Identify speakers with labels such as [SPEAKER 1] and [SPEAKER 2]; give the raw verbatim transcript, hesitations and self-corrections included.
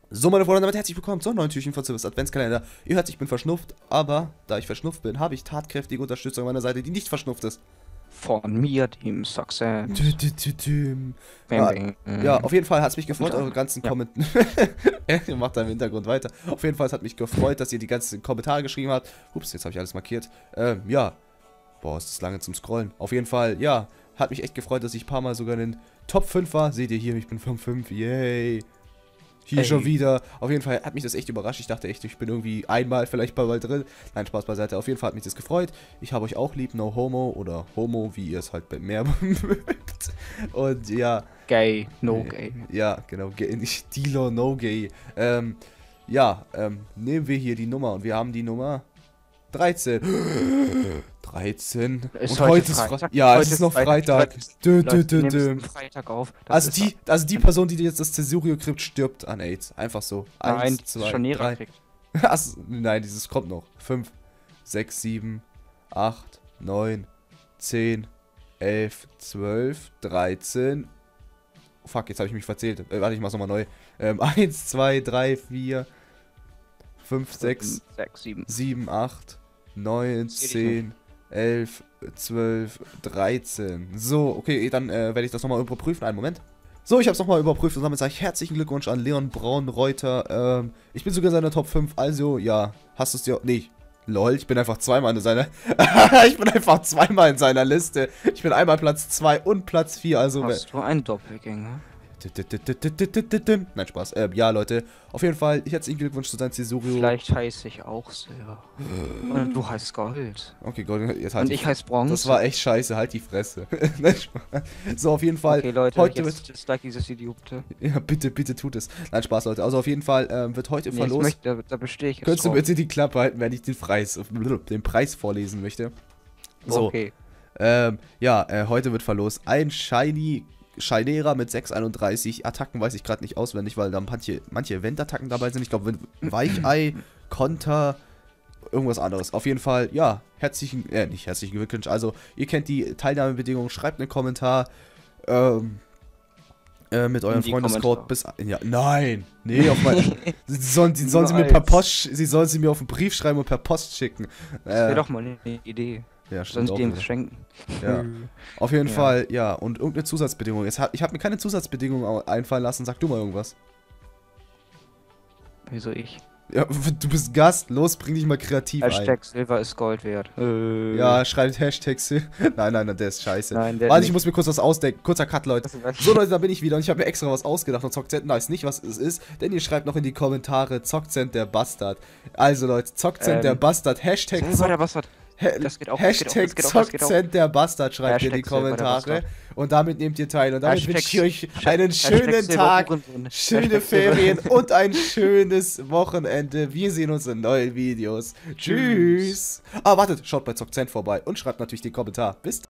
[SPEAKER 1] So, meine Freunde, damit herzlich willkommen zum neuen Türchen von Silvers Adventskalender. Ihr hört, ich bin verschnupft, aber da ich verschnupft bin, habe ich tatkräftige Unterstützung an meiner Seite, die nicht verschnupft ist.
[SPEAKER 2] Von mir, Team Success.
[SPEAKER 1] Tü, tü, tü, tü.
[SPEAKER 2] Bam,
[SPEAKER 1] Ja,
[SPEAKER 2] bam.
[SPEAKER 1] ja, auf jeden Fall hat es mich gefreut,
[SPEAKER 2] Ja.
[SPEAKER 1] eure ganzen
[SPEAKER 2] Ja.
[SPEAKER 1] Kommentare. Ihr macht da im Hintergrund weiter. Auf jeden Fall hat mich gefreut, dass ihr die ganzen Kommentare geschrieben habt. Ups, jetzt habe ich alles markiert. Ähm, ja. Boah, ist das lange zum Scrollen. Auf jeden Fall, ja. Hat mich echt gefreut, dass ich ein paar Mal sogar in den Top fünf war. Seht ihr hier, ich bin Top fünf. Yay. Hier
[SPEAKER 2] Ey.
[SPEAKER 1] schon wieder. Auf jeden Fall hat mich das echt überrascht. Ich dachte echt, ich bin irgendwie einmal vielleicht mal bald drin. Nein, Spaß beiseite. Auf jeden Fall hat mich das gefreut. Ich habe euch auch lieb. No homo oder homo, wie ihr es halt mehr mögt. Und ja.
[SPEAKER 2] Gay, no gay.
[SPEAKER 1] Ja, genau. Gay, nicht Dealer, no gay. Ähm, ja, ähm, nehmen wir hier die Nummer. Und wir haben die Nummer dreizehn. dreizehn.
[SPEAKER 2] Ist
[SPEAKER 1] Und
[SPEAKER 2] heute
[SPEAKER 1] heute ist
[SPEAKER 2] Freitag?
[SPEAKER 1] Freitag. Ja,
[SPEAKER 2] Heute
[SPEAKER 1] es ist
[SPEAKER 2] ist
[SPEAKER 1] noch
[SPEAKER 2] Freitag.
[SPEAKER 1] Freitag. Dö, dö,
[SPEAKER 2] Leute,
[SPEAKER 1] dö,
[SPEAKER 2] nehmt
[SPEAKER 1] dö.
[SPEAKER 2] es Freitag auf. Das
[SPEAKER 1] Also
[SPEAKER 2] ist
[SPEAKER 1] die, also die Person, die jetzt das Cesurio kriegt, stirbt an AIDS. Einfach so.
[SPEAKER 2] Nein,
[SPEAKER 1] Eins,
[SPEAKER 2] die
[SPEAKER 1] zwei,
[SPEAKER 2] schon
[SPEAKER 1] drei.
[SPEAKER 2] kriegt.
[SPEAKER 1] Achso, nein, dieses kommt noch. fünf, sechs, sieben, acht, neun, zehn, elf, zwölf, dreizehn. Fuck, jetzt habe ich mich verzählt. Äh, warte, ich mach's nochmal neu. Ähm, eins, zwei, drei, vier, fünf, sechs,
[SPEAKER 2] sechs, sieben.
[SPEAKER 1] sieben, acht, neun, zehn, elf, zwölf, dreizehn. So, okay, dann äh, werde ich das nochmal überprüfen. Einen Moment. So, ich habe es nochmal überprüft und damit sage ich herzlichen Glückwunsch an Leon Braunreuter. Ähm, ich bin sogar in seiner Top fünf, also ja, hast du es dir... Nee, lol, ich bin einfach zweimal in seiner... ich bin einfach zweimal in seiner Liste. Ich bin einmal Platz zwei und Platz vier, also...
[SPEAKER 2] Hast du einen Doppelgänger?
[SPEAKER 1] Nein, Spaß. Ähm, ja, Leute, auf jeden Fall, herzlichen Glückwunsch zu deinem Cesurio.
[SPEAKER 2] Vielleicht heiße ich auch Silber. Und du heißt Gold.
[SPEAKER 1] Okay, Gold, jetzt halt
[SPEAKER 2] Und
[SPEAKER 1] die-
[SPEAKER 2] ich heiße Bronze.
[SPEAKER 1] Das war echt scheiße, halt die Fresse. Nein, Spaß. So, auf jeden Fall.
[SPEAKER 2] Okay, Leute,
[SPEAKER 1] heute
[SPEAKER 2] jetzt dislike dieses Idiote.
[SPEAKER 1] wird. Ja, bitte, bitte tut es. Nein, Spaß, Leute. Also auf jeden Fall ähm, wird heute
[SPEAKER 2] Nee, ich
[SPEAKER 1] verlost.
[SPEAKER 2] möchte, da, da bestehe ich jetzt
[SPEAKER 1] Könntest du
[SPEAKER 2] drauf.
[SPEAKER 1] bitte die Klappe halten, wenn ich den Preis, den Preis vorlesen möchte? So,
[SPEAKER 2] Okay.
[SPEAKER 1] ähm, ja, äh, heute wird verlost ein Shiny Shinera mit sechs einunddreißig. Attacken weiß ich gerade nicht auswendig, weil da manche, manche Event-Attacken dabei sind. Ich glaube, Weichei, Konter, irgendwas anderes. Auf jeden Fall, ja, herzlichen, äh, nicht herzlichen Glückwunsch. Also, ihr kennt die Teilnahmebedingungen, schreibt einen Kommentar, ähm, äh, mit eurem
[SPEAKER 2] Die
[SPEAKER 1] Freundescode
[SPEAKER 2] Kommentare.
[SPEAKER 1] bis, ja, nein, nee, auf mein, sie sollen, sie sollen sie mir
[SPEAKER 2] Nur
[SPEAKER 1] per
[SPEAKER 2] als-
[SPEAKER 1] Post, sie sollen sie mir auf einen Brief schreiben und per Post schicken.
[SPEAKER 2] Das wäre
[SPEAKER 1] Äh,
[SPEAKER 2] doch mal eine Idee.
[SPEAKER 1] ja, stimmt
[SPEAKER 2] Sonst
[SPEAKER 1] auch
[SPEAKER 2] dem
[SPEAKER 1] wieder.
[SPEAKER 2] schenken.
[SPEAKER 1] Ja. Auf jeden
[SPEAKER 2] Ja.
[SPEAKER 1] Fall, ja, und irgendeine Zusatzbedingung. Jetzt hab, ich habe mir keine Zusatzbedingung au- einfallen lassen, sag du mal irgendwas.
[SPEAKER 2] Wieso ich?
[SPEAKER 1] Ja, du bist Gast, los, bring dich mal kreativ
[SPEAKER 2] Hashtag Silber ist Gold wert.
[SPEAKER 1] ein. Ja, schreibt Hashtag Sil- Nein, nein, nein, der ist scheiße.
[SPEAKER 2] Nein, der
[SPEAKER 1] Warte,
[SPEAKER 2] nicht.
[SPEAKER 1] ich muss mir kurz was ausdenken. Kurzer Cut, Leute. So, Leute, da bin ich wieder und ich habe mir extra was ausgedacht und Zockzent weiß nicht, was es ist, denn ihr schreibt noch in die Kommentare Zockzent der Bastard. Also, Leute, Zockzent
[SPEAKER 2] Ähm,
[SPEAKER 1] der Bastard, Hashtag
[SPEAKER 2] Silber der Bastard.
[SPEAKER 1] Hä-
[SPEAKER 2] Das geht auch, das geht auch,
[SPEAKER 1] Hashtag
[SPEAKER 2] das geht auch, das geht auch.
[SPEAKER 1] Zockzent der Bastard schreibt ihr in die
[SPEAKER 2] Hashtag Silber der
[SPEAKER 1] Kommentare
[SPEAKER 2] Bastard.
[SPEAKER 1] und damit nehmt ihr teil und damit
[SPEAKER 2] Hashtag
[SPEAKER 1] wünsche ich euch
[SPEAKER 2] Sch-
[SPEAKER 1] einen
[SPEAKER 2] Hashtag
[SPEAKER 1] schönen
[SPEAKER 2] Silber
[SPEAKER 1] Tag,
[SPEAKER 2] Hurensohn.
[SPEAKER 1] schöne
[SPEAKER 2] Hashtag Silber-
[SPEAKER 1] Ferien und ein schönes Wochenende. Wir sehen uns in neuen Videos. Tschüss. Ah, wartet, schaut bei Zockzent vorbei und schreibt natürlich den Kommentar. Bis dann.